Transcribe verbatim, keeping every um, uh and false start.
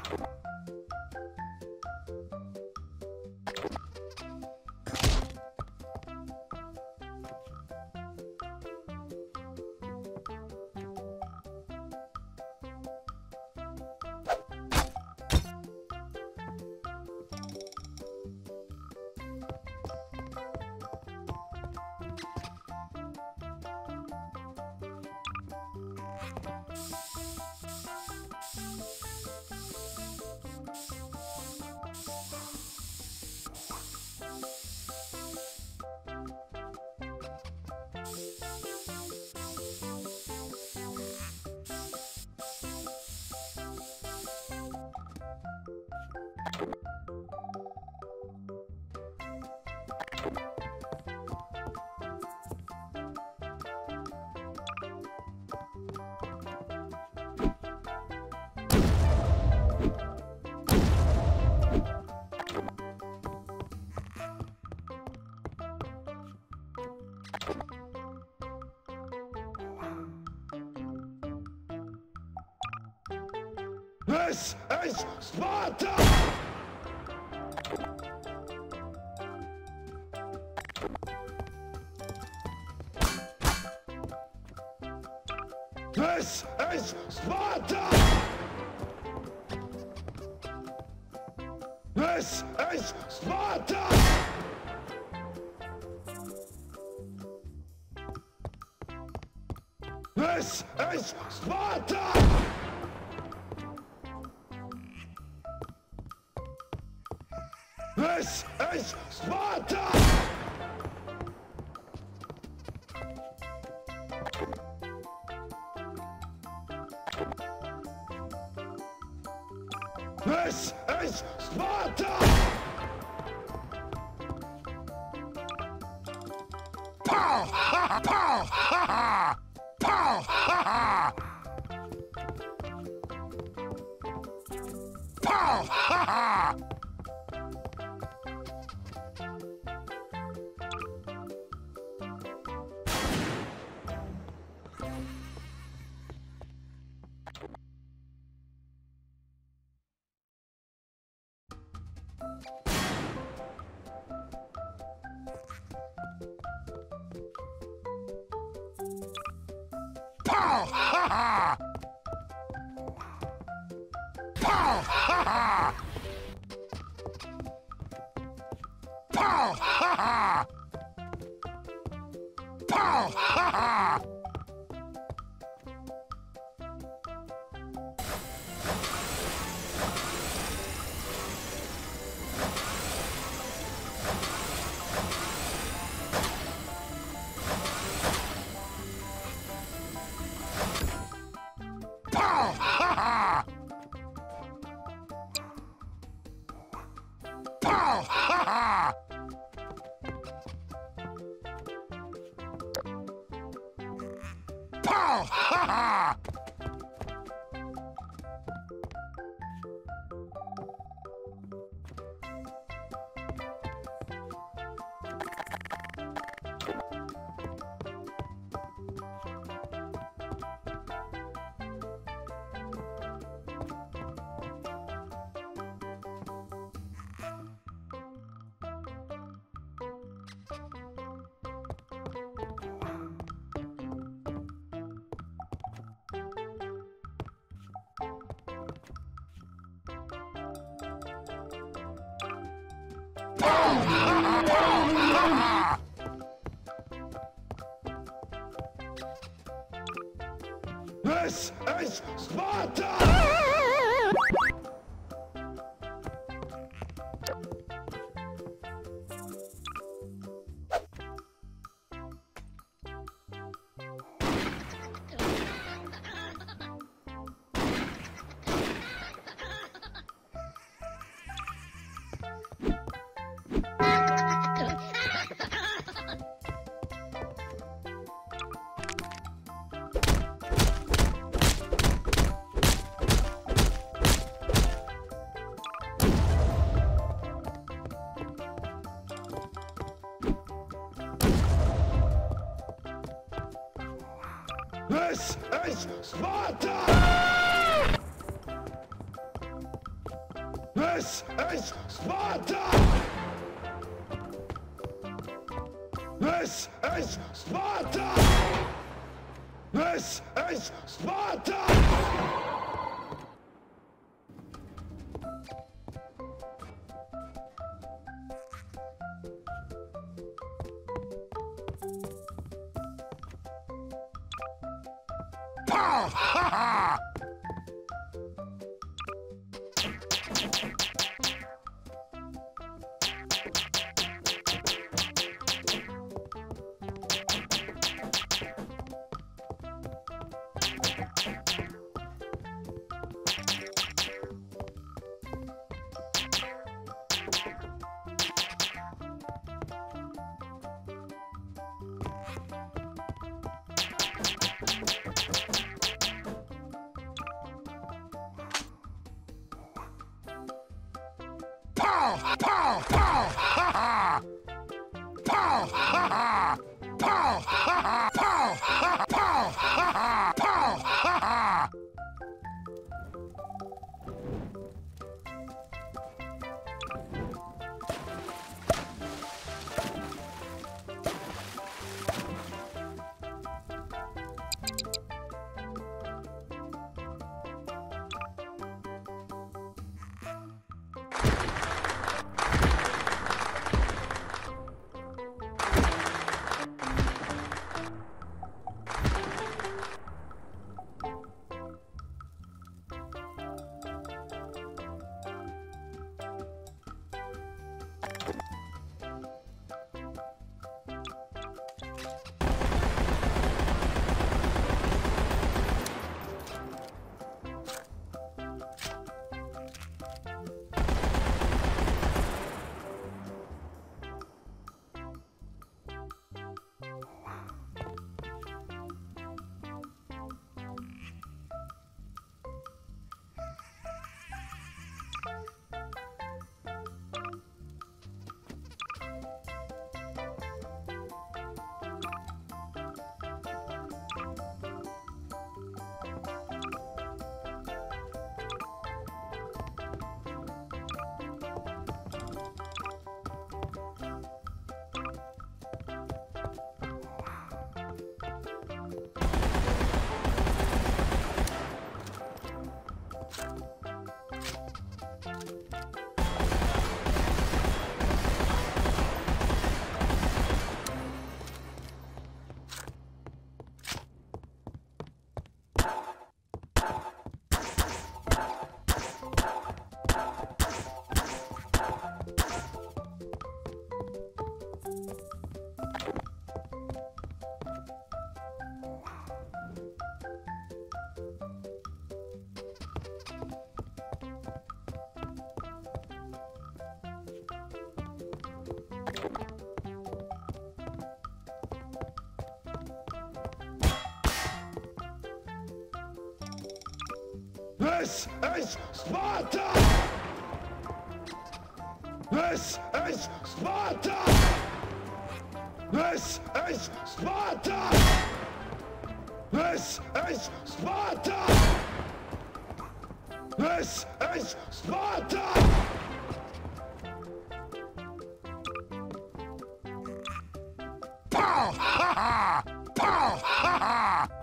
This is Sparta! This is Sparta! This is Sparta! This is Sparta! This is Sparta! This is Sparta! Pow! Ha! Pow! Ha! Pow! Ha! Pow! Ha! Pow! Ha ha! Pow! Ha ha! Pow! Ha ha! Pow! Ha ha! Pow! Ha ha! This is Sparta! This is Sparta! This is Sparta! This is Sparta! This is Sparta! Pow! Ha ha! Pow! Pow! Pow! Ha ha! Pow! Ha ha! Pow! Ha ha! Pow! Ha ha! Pow! Ha ha! Pow! Ha ha! This is Sparta! This is Sparta! This is Sparta! This is Sparta! This is Sparta! Pow! Ha ha! Pow! Ha ha!